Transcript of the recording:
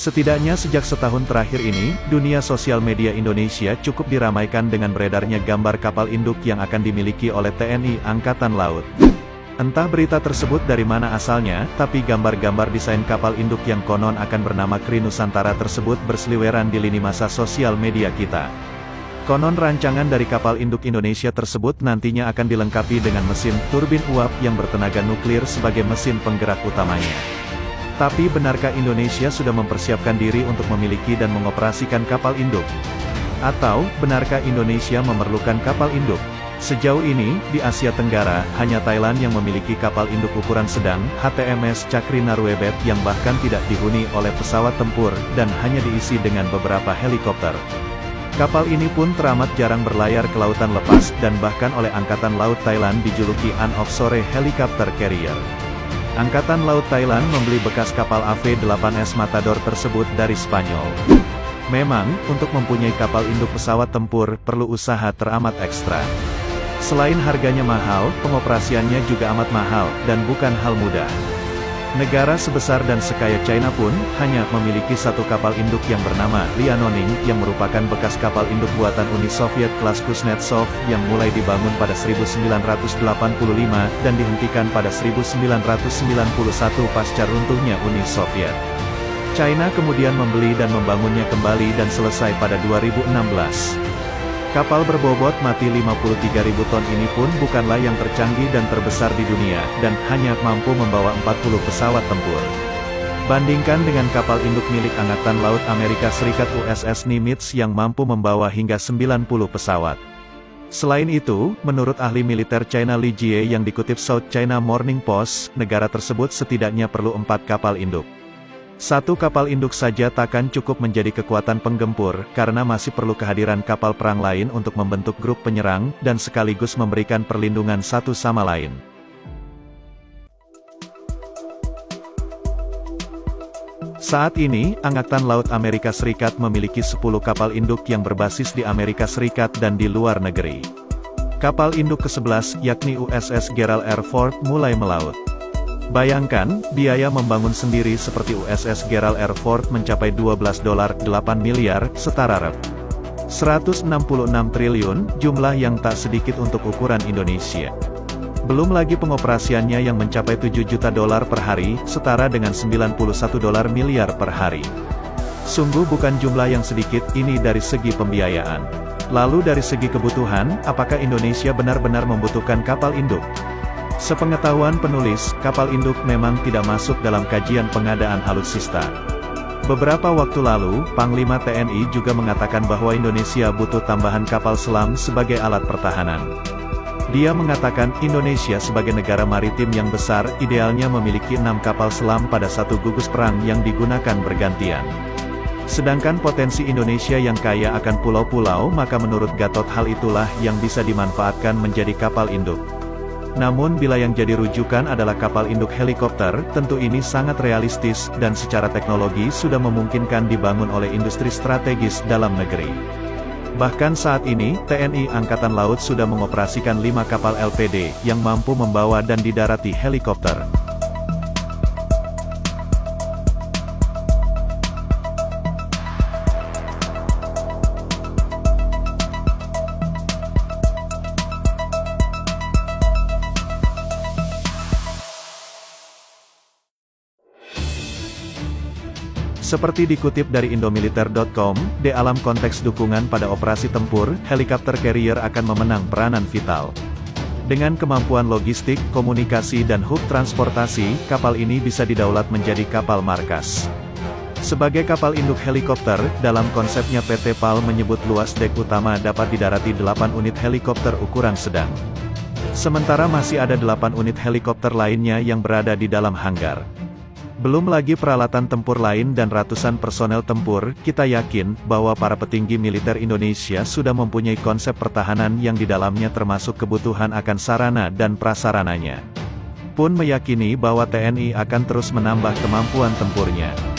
Setidaknya sejak setahun terakhir ini, dunia sosial media Indonesia cukup diramaikan dengan beredarnya gambar kapal induk yang akan dimiliki oleh TNI Angkatan Laut. Entah berita tersebut dari mana asalnya, tapi gambar-gambar desain kapal induk yang konon akan bernama Kri Nusantara tersebut berseliweran di lini masa sosial media kita. Konon rancangan dari kapal induk Indonesia tersebut nantinya akan dilengkapi dengan mesin turbin uap yang bertenaga nuklir sebagai mesin penggerak utamanya. Tapi benarkah Indonesia sudah mempersiapkan diri untuk memiliki dan mengoperasikan kapal induk? Atau, benarkah Indonesia memerlukan kapal induk? Sejauh ini, di Asia Tenggara, hanya Thailand yang memiliki kapal induk ukuran sedang, HTMS Cakri Naruebet yang bahkan tidak dihuni oleh pesawat tempur, dan hanya diisi dengan beberapa helikopter. Kapal ini pun teramat jarang berlayar ke lautan lepas, dan bahkan oleh Angkatan Laut Thailand dijuluki An Offshore Helicopter Carrier. Angkatan Laut Thailand membeli bekas kapal AV-8S Matador tersebut dari Spanyol. Memang, untuk mempunyai kapal induk pesawat tempur, perlu usaha teramat ekstra. Selain harganya mahal, pengoperasiannya juga amat mahal, dan bukan hal mudah. Negara sebesar dan sekaya China pun, hanya memiliki satu kapal induk yang bernama Liaoning, yang merupakan bekas kapal induk buatan Uni Soviet kelas Kuznetsov, yang mulai dibangun pada 1985, dan dihentikan pada 1991 pasca runtuhnya Uni Soviet. China kemudian membeli dan membangunnya kembali dan selesai pada 2016. Kapal berbobot mati 53.000 ton ini pun bukanlah yang tercanggih dan terbesar di dunia, dan hanya mampu membawa 40 pesawat tempur. Bandingkan dengan kapal induk milik Angkatan Laut Amerika Serikat USS Nimitz yang mampu membawa hingga 90 pesawat. Selain itu, menurut ahli militer China Li Jie yang dikutip South China Morning Post, negara tersebut setidaknya perlu 4 kapal induk. Satu kapal induk saja takkan cukup menjadi kekuatan penggempur, karena masih perlu kehadiran kapal perang lain untuk membentuk grup penyerang, dan sekaligus memberikan perlindungan satu sama lain. Saat ini, Angkatan Laut Amerika Serikat memiliki 10 kapal induk yang berbasis di Amerika Serikat dan di luar negeri. Kapal induk ke-11, yakni USS Gerald R. Ford, mulai melaut. Bayangkan, biaya membangun sendiri seperti USS Gerald R. Ford mencapai $12.8 miliar, setara Rp. 166 triliun, jumlah yang tak sedikit untuk ukuran Indonesia. Belum lagi pengoperasiannya yang mencapai $7 juta per hari, setara dengan $91 miliar per hari. Sungguh bukan jumlah yang sedikit, ini dari segi pembiayaan. Lalu dari segi kebutuhan, apakah Indonesia benar-benar membutuhkan kapal induk? Sepengetahuan penulis, kapal induk memang tidak masuk dalam kajian pengadaan alutsista. Beberapa waktu lalu, Panglima TNI juga mengatakan bahwa Indonesia butuh tambahan kapal selam sebagai alat pertahanan. Dia mengatakan, Indonesia sebagai negara maritim yang besar, idealnya memiliki 6 kapal selam pada satu gugus perang yang digunakan bergantian. Sedangkan potensi Indonesia yang kaya akan pulau-pulau, maka menurut Gatot hal itulah yang bisa dimanfaatkan menjadi kapal induk. Namun bila yang jadi rujukan adalah kapal induk helikopter, tentu ini sangat realistis, dan secara teknologi sudah memungkinkan dibangun oleh industri strategis dalam negeri. Bahkan saat ini, TNI Angkatan Laut sudah mengoperasikan 5 kapal LPD, yang mampu membawa dan didarati helikopter. Seperti dikutip dari Indomiliter.com, dalam konteks dukungan pada operasi tempur, helikopter carrier akan memenang peranan vital. Dengan kemampuan logistik, komunikasi dan hub transportasi, kapal ini bisa didaulat menjadi kapal markas. Sebagai kapal induk helikopter, dalam konsepnya PT PAL menyebut luas dek utama dapat didarati 8 unit helikopter ukuran sedang. Sementara masih ada 8 unit helikopter lainnya yang berada di dalam hanggar. Belum lagi peralatan tempur lain dan ratusan personel tempur, kita yakin bahwa para petinggi militer Indonesia sudah mempunyai konsep pertahanan yang di dalamnya termasuk kebutuhan akan sarana dan prasarananya. Pun meyakini bahwa TNI akan terus menambah kemampuan tempurnya.